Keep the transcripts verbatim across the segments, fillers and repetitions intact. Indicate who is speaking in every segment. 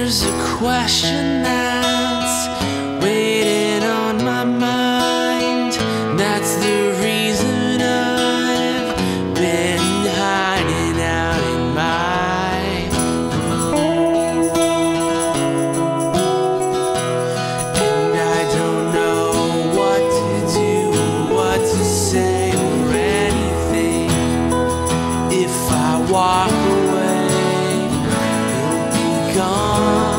Speaker 1: There's a question that's waiting on my mind. That's the reason I've been hiding out in my room. And I don't know what to do, what to say or anything. If I walk away, you'll be gone.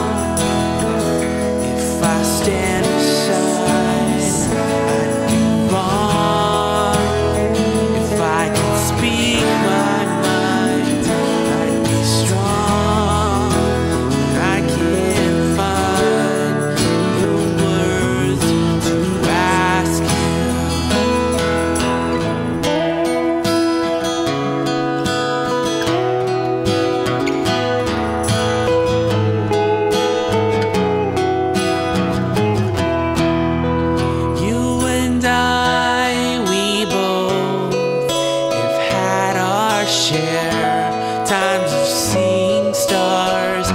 Speaker 1: If I stand aside, I'd be wrong. If I could speak my mind, I'd be strong. But I can't find the words to ask you. You and I, we both have had our share times of seeing stars